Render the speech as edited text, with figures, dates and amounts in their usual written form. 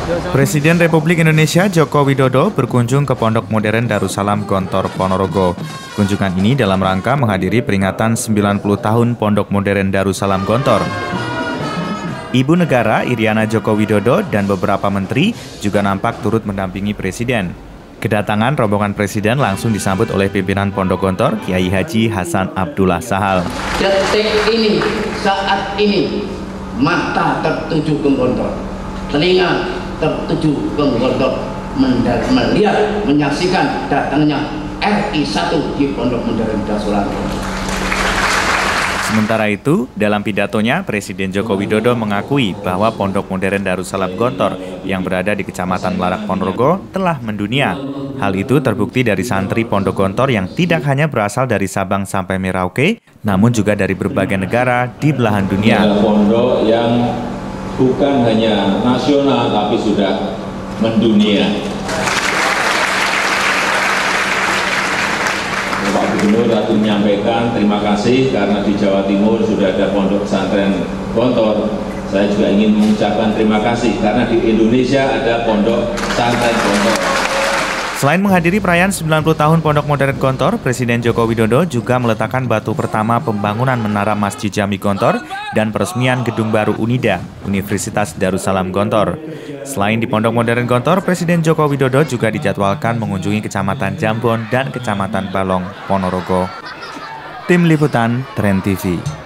Presiden Republik Indonesia Joko Widodo berkunjung ke Pondok Modern Darussalam Gontor Ponorogo. Kunjungan ini dalam rangka menghadiri peringatan 90 tahun Pondok Modern Darussalam Gontor. Ibu Negara Iriana Joko Widodo dan beberapa menteri juga nampak turut mendampingi Presiden. Kedatangan rombongan Presiden langsung disambut oleh pimpinan Pondok Gontor, Kiai Haji Hasan Abdullah Sahal. Detik ini, saat ini, mata tertuju ke Gontor, telinga tertuju ke Gontor, melihat, menyaksikan datangnya RI 1 di Pondok Modern Darussalam. Sementara itu, dalam pidatonya, Presiden Joko Widodo mengakui bahwa Pondok Modern Darussalam Gontor yang berada di Kecamatan Melarak Ponorogo telah mendunia. Hal itu terbukti dari santri Pondok Gontor yang tidak hanya berasal dari Sabang sampai Merauke, namun juga dari berbagai negara di belahan dunia. Pondok yang bukan hanya nasional tapi sudah mendunia. Pak Gubernur tadi menyampaikan terima kasih karena di Jawa Timur sudah ada pondok pesantren Gontor. Saya juga ingin mengucapkan terima kasih karena di Indonesia ada pondok pesantren Gontor. Selain menghadiri perayaan 90 tahun Pondok Modern Gontor, Presiden Joko Widodo juga meletakkan batu pertama pembangunan Menara Masjid Jami Gontor dan peresmian Gedung Baru Unida, Universitas Darussalam Gontor. Selain di Pondok Modern Gontor, Presiden Joko Widodo juga dijadwalkan mengunjungi Kecamatan Jambon dan Kecamatan Balong, Ponorogo. Tim Liputan, Trend TV.